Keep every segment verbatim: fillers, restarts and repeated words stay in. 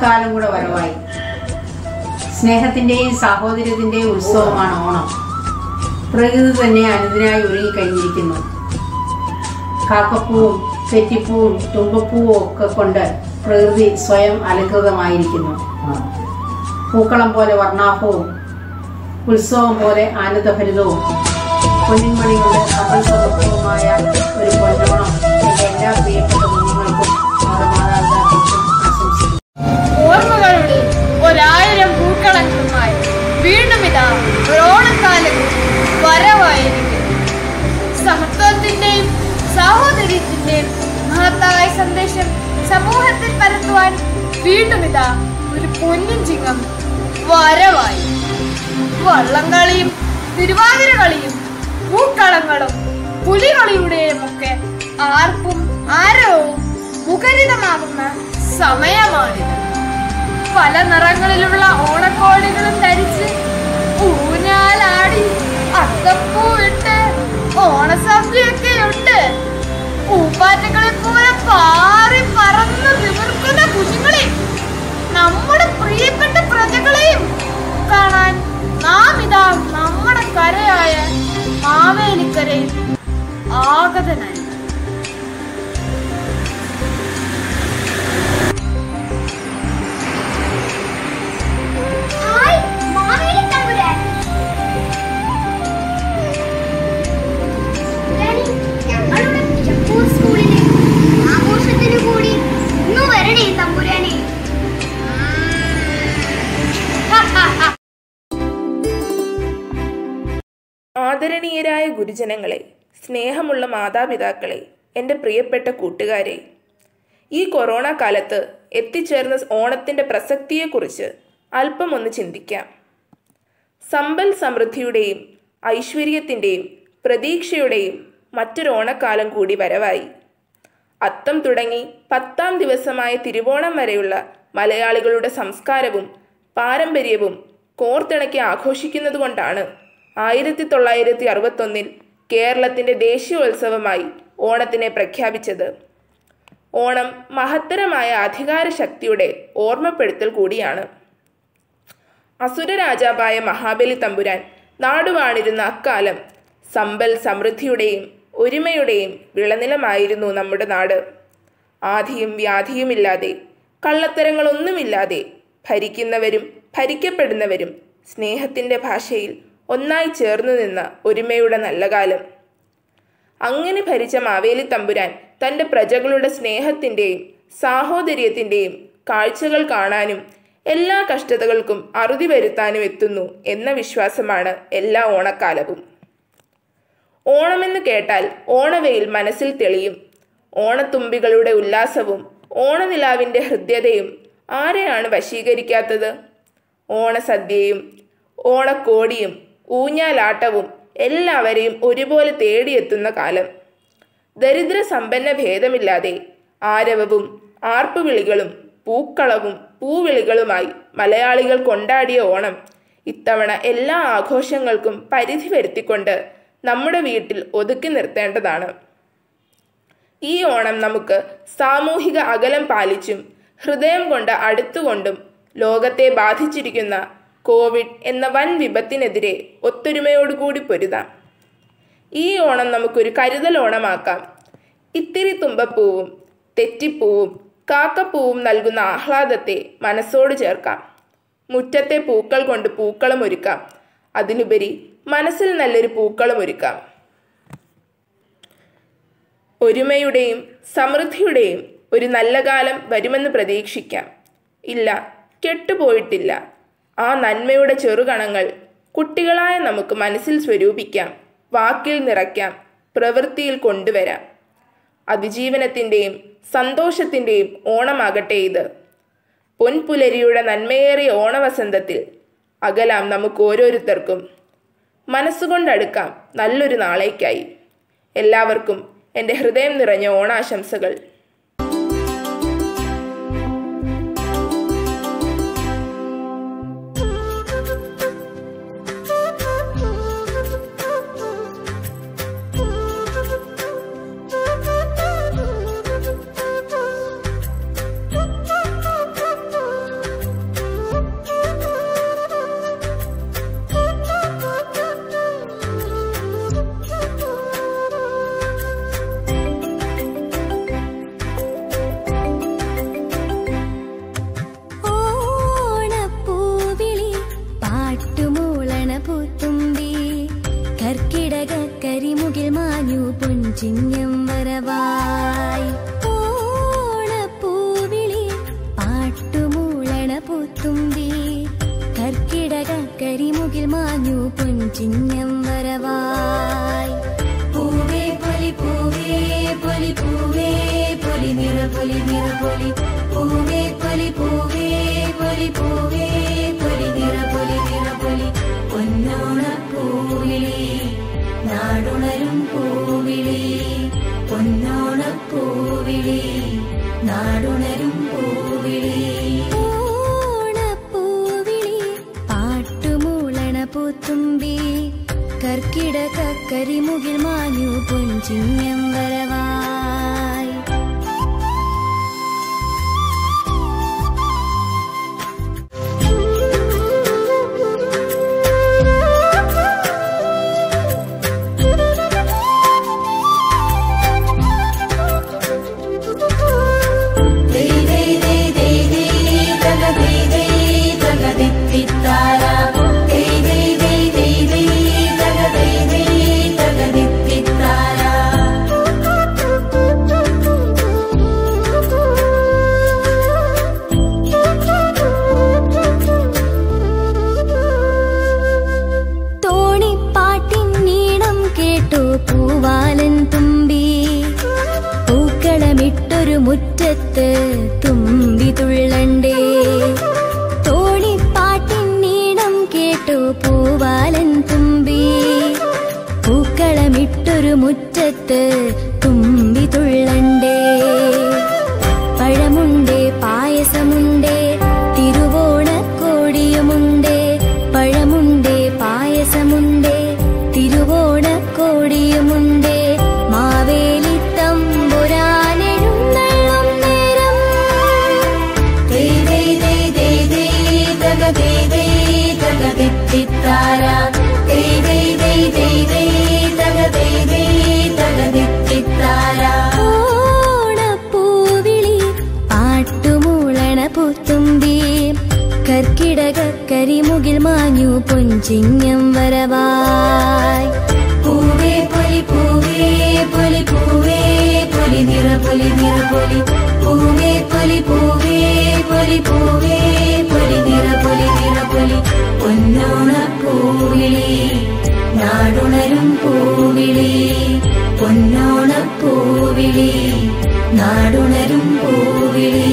ഓണക്കാലം കൂടെ വരവായി. സ്നേഹത്തിന്റെയും സാഹോദര്യത്തിന്റെയും ഉത്സവമാണ് ഓണം. പ്രകൃതി തന്നെ അനുദിനായി ഒരുങ്ങിക്കഴിഞ്ഞിരിക്കുന്നു. കാക്കപ്പൂവും തെറ്റിപ്പൂവും തുമ്പപ്പൂവും ഒക്കെ കൊണ്ട് പ്രകൃതി സ്വയം അലങ്കൃതമായിരിക്കുന്നു. പൂക്കളം പോലെ വർണ്ണാഭവും ഉത്സവം പോലെ ആനന്ദഭരിതവും പൊന്നിൻമണികളുടെ സമ്പൽ സമൃദ്ധവുമായ ഒരു പൊന്നോണം എൻ്റെ എല്ലാ പ്രിയപ്പെട്ട കുഞ്ഞുങ്ങൾക്കും അവരുടെ മാതാപിതാക്കൾക്കും ആശംസിക്കുന്നു. ഓർമ്മകളുടെ ഒരായിരം പൂക്കളങ്ങളുമായി വീണ്ടും ഇതാ ഓണക്കാലം വരവായിരിക്കുന്നു. സമത്വത്തിന്റെയും സാഹോദര്യത്തിന്റെയും മഹത്തായ സന്ദേശം സമൂഹത്തിൽ പരത്തുവാൻ വീണ്ടും ഇതാ ഒരു പൊന്നിൻ ചിങ്ങം വരവായി. വള്ളംകളിയും തിരുവാതിര കളിയും പൂക്കളങ്ങളും പുലികളിയുടെയും ഒക്കെ ആർപ്പും ആരവവും മുഖരിതമാകുന്ന സമയമാണിത്. പല നിറങ്ങളിലുള്ള ഓണക്കോടികളും ധരിച്ച് ഊഞ്ഞാലാടി അത്തപ്പൂ ഇട്ട് ഓണസദ്യയൊക്കെ ഉണ്ട് പൂപ്പാറ്റകളെ പോലെ പാറി പറന്ന് നിവർക്കുന്ന കുഞ്ഞുങ്ങളെ നമ്മുടെ പ്രിയപ്പെട്ട പ്രജകളെയും കാണാൻ നാം ഇതാ നമ്മുടെ കരയായ മാവേലിക്കരയിൽ ആഗതനായി. ആദരണീയരായ ഗുരുജനങ്ങളെ, സ്നേഹമുള്ള മാതാപിതാക്കളെ, എൻ്റെ പ്രിയപ്പെട്ട കൂട്ടുകാരെ, ഈ കൊറോണ കാലത്ത് എത്തിച്ചേർന്ന ഓണത്തിൻ്റെ പ്രസക്തിയെക്കുറിച്ച് അല്പം ഒന്ന് ചിന്തിക്കാം. സമ്പൽ സമൃദ്ധിയുടെയും ഐശ്വര്യത്തിൻ്റെയും പ്രതീക്ഷയുടെയും മറ്റൊരു ഓണക്കാലം കൂടി വരവായി. അത്തം തുടങ്ങി പത്താം ദിവസമായ തിരുവോണം വരെയുള്ള മലയാളികളുടെ സംസ്കാരവും പാരമ്പര്യവും കോർത്തിണക്കി ആഘോഷിക്കുന്നത് കൊണ്ടാണ് ആയിരത്തി തൊള്ളായിരത്തി അറുപത്തൊന്നിൽ കേരളത്തിൻ്റെ ദേശീയോത്സവമായി ഓണത്തിനെ പ്രഖ്യാപിച്ചത്. ഓണം മഹത്തരമായ അധികാര ശക്തിയുടെ ഓർമ്മപ്പെടുത്തൽ കൂടിയാണ്. അസുര രാജാവായ മഹാബലി തമ്പുരാൻ നാടുവാണിരുന്ന അക്കാലം സമ്പൽ സമൃദ്ധിയുടെയും ഒരുമയുടെയും വിളനിലമായിരുന്നു നമ്മുടെ നാട്. ആധിയും വ്യാധിയുമില്ലാതെ കള്ളത്തരങ്ങളൊന്നുമില്ലാതെ ഭരിക്കുന്നവരും ഭരിക്കപ്പെടുന്നവരും സ്നേഹത്തിൻ്റെ ഭാഷയിൽ ഒന്നായി ചേർന്നു നിന്ന ഒരുമയുടെ നല്ല കാലം. അങ്ങനെ ഭരിച്ച മാവേലി തമ്പുരാൻ തൻ്റെ പ്രജകളുടെ സ്നേഹത്തിൻ്റെയും സാഹോദര്യത്തിൻ്റെയും കാഴ്ചകൾ കാണാനും എല്ലാ കഷ്ടതകൾക്കും അറുതി വരുത്താനും എത്തുന്നു എന്ന വിശ്വാസമാണ് എല്ലാ ഓണക്കാലവും. ഓണമെന്ന് കേട്ടാൽ ഓണവെയിൽ മനസ്സിൽ തെളിയും. ഓണത്തുമ്പികളുടെ ഉല്ലാസവും ഓണനിലാവിൻ്റെ ഹൃദ്യതയും ആരെയാണ് വശീകരിക്കാത്തത്? ഓണസദ്യയും ഓണക്കോടിയും ഊഞ്ഞാലാട്ടവും എല്ലാവരെയും ഒരുപോലെ തേടിയെത്തുന്ന കാലം. ദരിദ്ര സമ്പന്ന ഭേദമില്ലാതെ ആരവവും ആർപ്പുവിളികളും പൂക്കളവും പൂവിളികളുമായി മലയാളികൾ കൊണ്ടാടിയ ഓണം ഇത്തവണ എല്ലാ ആഘോഷങ്ങൾക്കും പരിധി വരുത്തിക്കൊണ്ട് നമ്മുടെ വീട്ടിൽ ഒതുക്കി നിർത്തേണ്ടതാണ്. ഈ ഓണം നമുക്ക് സാമൂഹിക അകലം പാലിച്ചും ഹൃദയം കൊണ്ട് അടുത്തുകൊണ്ടും ലോകത്തെ ബാധിച്ചിരിക്കുന്ന കോവിഡ് എന്ന വൻ വിപത്തിനെതിരെ ഒത്തൊരുമയോടുകൂടി പൊരുതാം. ഈ ഓണം നമുക്കൊരു കരുതൽ ഓണമാക്കാം. ഇത്തിരി തുമ്പപ്പൂവും തെറ്റിപ്പൂവും കാക്കപ്പൂവും നൽകുന്ന ആഹ്ലാദത്തെ മനസ്സോട് ചേർക്കാം. മുറ്റത്തെ പൂക്കൾ കൊണ്ട് പൂക്കളം ഒരുക്കാം. അതിലുപരി മനസ്സിൽ നല്ലൊരു പൂക്കളം ഒരുക്കാം. ഒരുമയുടെയും സമൃദ്ധിയുടെയും ഒരു നല്ല കാലം വരുമെന്ന് പ്രതീക്ഷിക്കാം. ഇല്ല, കെട്ടുപോയിട്ടില്ല. ആ നന്മയുടെ ചെറുകണങ്ങൾ കുട്ടികളായ നമുക്ക് മനസ്സിൽ സ്വരൂപിക്കാം, വാക്കിൽ നിറയ്ക്കാം, പ്രവൃത്തിയിൽ കൊണ്ടുവരാം. അതിജീവനത്തിൻ്റെയും സന്തോഷത്തിൻ്റെയും ഓണമാകട്ടെ ഇത്. പൊൻപുലരിയുടെ നന്മയേറിയ ഓണവസന്തത്തിൽ അകലാം നമുക്ക് ഓരോരുത്തർക്കും. മനസ്സുകൊണ്ടടുക്കാം നല്ലൊരു നാളേക്കായി. എല്ലാവർക്കും എൻ്റെ ഹൃദയം നിറഞ്ഞ ഓണാശംസകൾ. പൂത്തുമ്പി കർക്കിടക കരിമുകിൽ മാഞ്ഞു പൊൻചിങ്ങം വരവായി. പൂവേ പൊലി പൂവേ പൊലി പൂവേ പൊലി നിറ പൊലി നിറ പൊലി പൂവേ പൊലി പൂവേ പൊലി പൂവേ പൊലി നിറ പൊലി നിറ പൊലി പൊന്നോണ പൂവിളി നാടുണരും പൂവിളി പൊന്നോണ പൂവിളി നാടുണരും പൂവിളി. ഓണപ്പൂവിളി പാട്ടുമൂളണ പൂത്തുമ്പി കർക്കിടക കരിമുകിൽ മാഞ്ഞു പൊൻചിങ്ങം വരവായി. പൂവാലൻ തുമ്പി പൂക്കളമിട്ടൊരു മുറ്റത്ത് തുമ്പി തുള്ളണ്ടേ. തോണിപ്പാട്ടിൻ നീണം കേട്ടു പൂവാലൻ തുമ്പി പൂക്കളമിട്ടൊരു മുറ്റത്ത് തുമ്പി തുള്ളണ്ടേ. പഴമുണ്ടേ പായസമുണ്ടേ തിരുവോണക്കോടിയുമുണ്ടേ. പഴമുണ്ടേ പായസമുണ്ടേ തിരുവോണക്കോടിയുമുണ്ടേ. മാവേലി തമ്പുരാനെഴുന്നള്ളും നേരം ഓണപ്പൂവിളി പാട്ടുമൂളണ പൂത്തുമ്പി കർക്കിടക കരിമുകിൽ മാഞ്ഞു പൊൻചിങ്ങം വരവായി. പൂവേ പൊലി പൂവേ പൊലി പൂവേ പൊലി നിറ പൊലി നിറ പൊലി പൂവേ പൊലി പൂവേ പൊലി പൂവേ പൊലി നിറ പൊലി നിറ പൊലി പൊന്നോണ പൂവിളി നാടുണരും പൂവിളി പൊന്നോണ പൂവിളി നാടുണരും പൂവിളി.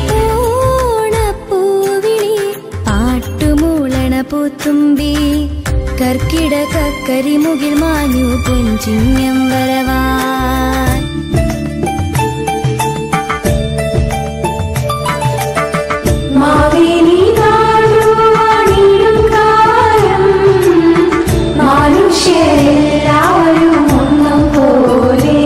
ഓണപ്പൂവിളി പാട്ടുമൂളണ പൂത്തുമ്പി കർക്കിടക കരിമുകിൽ മാഞ്ഞു പൊൻചിങ്ങം വരവായി. മാവേലി നാടുവാണിടും കാലം മനുഷ്യരെല്ലാവരും ഒന്നും പോലെ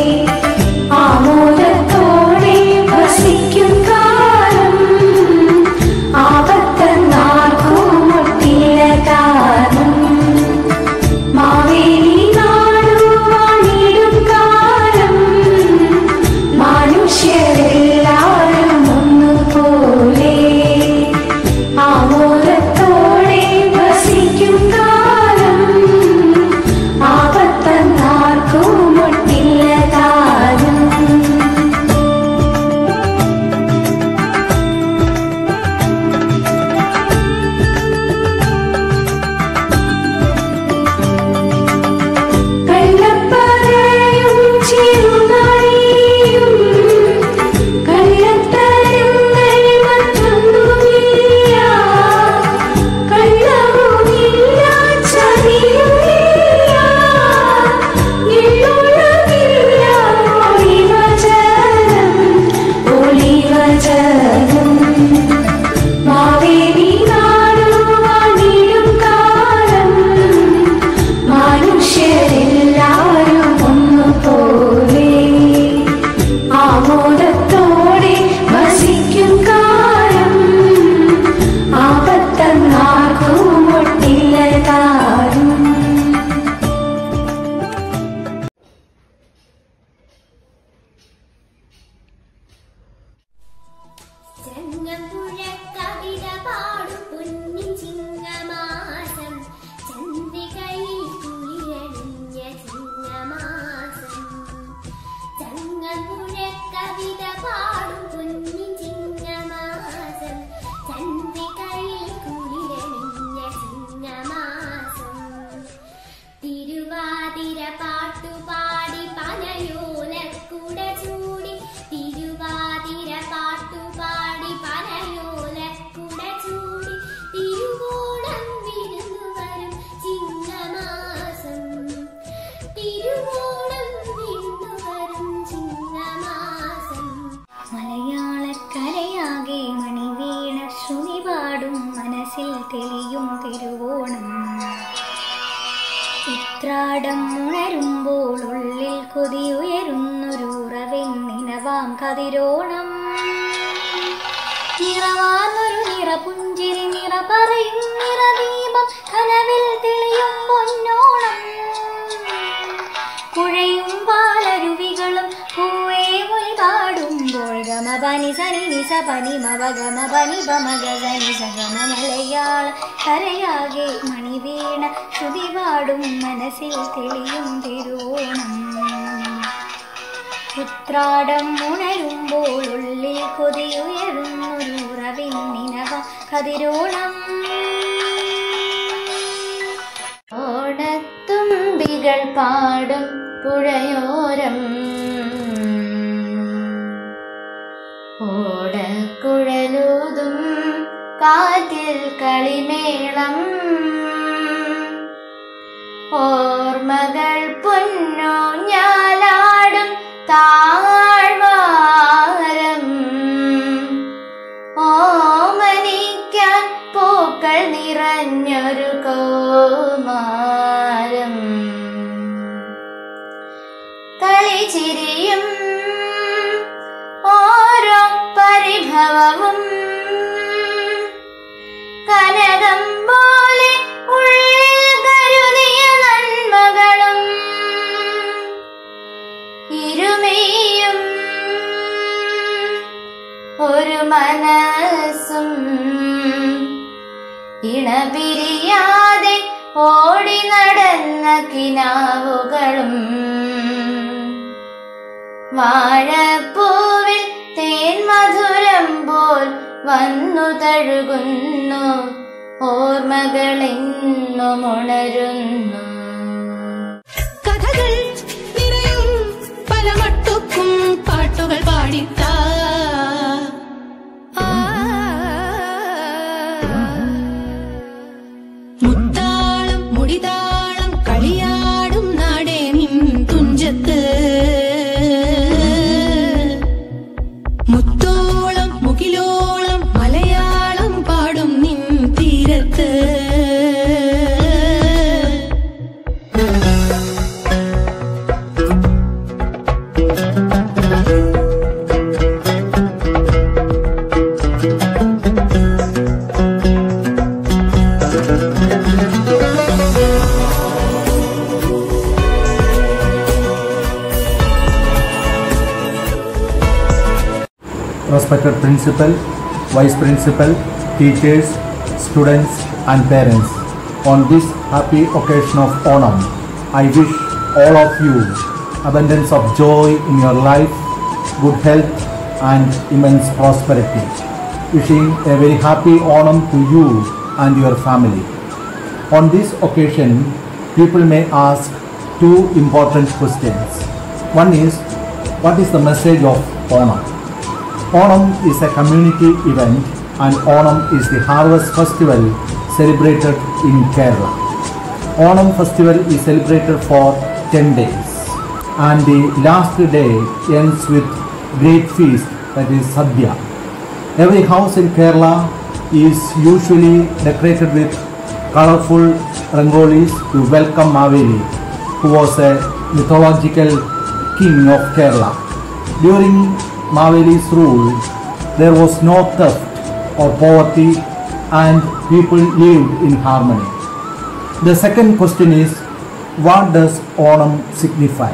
ആമോദത്തോടെ വസിക്കും കാലം ആപത്തെന്നാർക്കും മുട്ടില്ല കാലം. മാവേലി നാടുവാണിടും കാലം മനസ്സിൽ തെളിയും തിരുവോണം. ഉത്രാടം ഉണരുമ്പോൾ ഉള്ളിൽ കൊതിയുയരുന്നൊരുറവിൻ നിനവാം കതിരോണം. നിറവാർന്നൊരു നിറപുഞ്ചിരി നിറ പറയും നിറദീപം കനവിൽ തെളിയും പൊന്നോണം. പുഴയും പാലരുവികളും പൂവേ മൊഴി പാടുമ്പോൾ ഗമ പനി സനി നിസ പനി മവ ഗമ പനി പമഗ സനി സഗമ മലയാള കരയാകെ മണി വീണ ശ്രുതി പാടും മനസ്സിൽ തെളിയും തിരുവോണം. ഉത്രാടം ഉണരുമ്പോൾ ഉള്ളിൽ കൊതിയുയരുന്നൊരുറവിൻ നിനവ കതിരോണം. ഓണത്തുമ്പികൾ പാടും പുഴയോരം ഓടക്കുഴലൂതും കാറ്റിൽ കളിമേളം. ഓർമ്മകൾ പൊന്നൂഞ്ഞാലാടും താഴ്വാരം. ഓമനിക്കാൻ പൂക്കൾ നിറഞ്ഞൊരു കൗമാരം. കളിച്ചിരിയും ഓരോ പരിഭവവും കനകം പോലെ ഉള്ളിൽ കരുതിയ നന്മകളും. ഇരുമയും ഒരു മനസ്സും ഇണപിരിയാതെ ഓടി നടന്ന കിനാവുകളും. വാഴപ്പൂവിൽ തേൻ മധുരം പോൽ വന്നു തഴുകുന്നു ഓർമ്മകളെന്നും ഉണരുന്നു. കഥകൾ നിറയും പല മട്ടുക്കും പാട്ടുകൾ പാടിത്താ. മുത്താളം മുടിതാളം കളിയാടും നാടേ നിൻ തുഞ്ചത്ത്. മുത്തോളം മുകിലോളം മലയാളം പാടും നിൻ തീരത്ത്. Respected Principal, Vice Principal, teachers, students and parents, on this happy occasion of Onam, I wish all of you abundance of joy in your life, good health and immense prosperity. Wishing a very happy Onam to you and your family. On this occasion, people may ask two important questions. One is, what is the message of Onam? Onam is a community event and Onam is the harvest festival celebrated in Kerala. Onam festival is celebrated for ten days and the last day ends with great feast, that is Sadhya. Every house in Kerala is usually decorated with colorful rangolis to welcome Maveli, who was a mythological king of Kerala. During Maveli's rule, there was no theft or poverty and people lived in harmony. The second question is, what does Onam signify?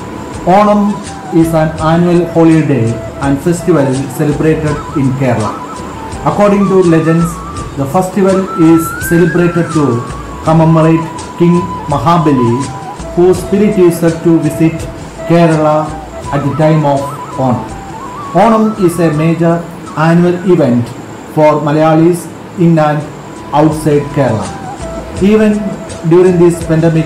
Onam is an annual holiday and festival celebrated in Kerala. According to legends, the festival is celebrated to commemorate King Mahabali, whose spirit is said to visit Kerala at the time of Onam. Onam is a major annual event for Malayalis in and outside Kerala. Even during this pandemic,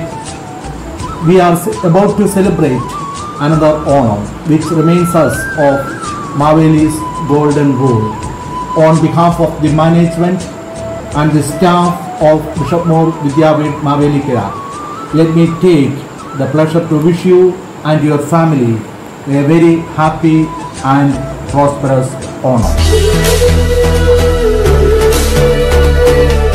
we are about to celebrate another Onam, which reminds us of Maveli's golden rule. On behalf of the management and the staff of Bishop More Vidyabid Mavelikira, let me take the pleasure to wish you and your family a very happy and prosperous Onam.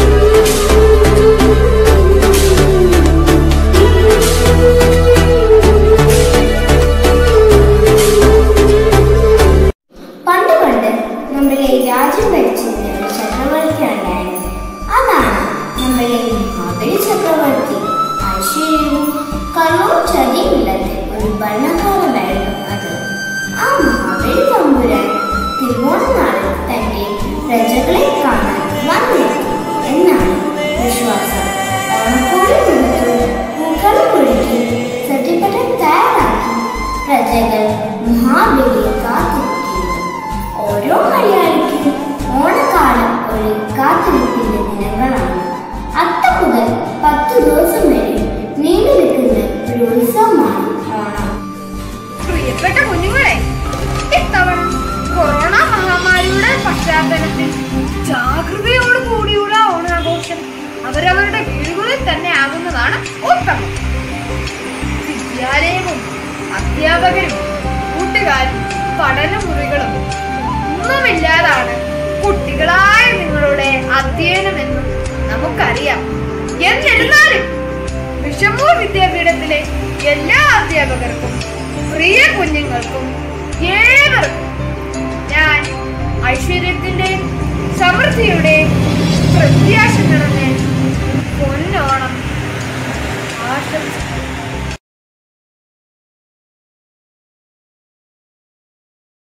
ഭരണകാലമായിരുന്നു അത്. ആ മഹാബലി തമ്പുരാൻ തിരുവോണനാളിൽ തന്റെ പ്രജകളെ കാണാൻ വന്നെത്തി എന്നാണ് വിശ്വാസം. ഓണക്കോടി കൊടുത്തു പൂക്കളം ഒരുക്കി സത്യപ്പട്ടം തയ്യാറാക്കി പ്രജകൾ മഹാബലിയെ കാത്തിരിക്കുന്നു. ഓരോ മലയാളിക്കും ഓണക്കാലം ഒരു കാത്തിരിപ്പിന്റെ ദിനങ്ങളാണ്. അത്തം മുതൽ പത്ത് ദിവസം വരെ നീണ്ടു നിൽക്കുന്ന ഒരു ഉത്സവമാണ് ഓണം. പ്രിയപ്പെട്ട കുഞ്ഞുങ്ങളെ, ഇത്തവണ കൊറോണ മഹാമാരിയുടെ പശ്ചാത്തലത്തിൽ ജാഗ്രതയോട് കൂടിയുള്ള ഓണാഘോഷം അവരവരുടെ വീടുകളിൽ തന്നെ ആകുന്നതാണ് ഉത്തമം. വിദ്യാലയവും അധ്യാപകരും കൂട്ടുകാരും പഠനമുറികളും ഒന്നുമില്ലാതാണ് കുട്ടികളായ നിങ്ങളുടെ അധ്യയനമെന്നും നമുക്കറിയാം. എന്നിരുന്നാലും വിഷമൂർ വിദ്യാപീഠത്തിലെ എല്ലാ അധ്യാപകർക്കും പ്രിയ കുഞ്ഞുങ്ങൾക്കും ഏവർക്കും ഞാൻ ഐശ്വര്യത്തിന്റെയും സമൃദ്ധിയുടെയും പ്രത്യാശ നിറഞ്ഞ പൊന്നോണം ആശംസിക്കുന്നു.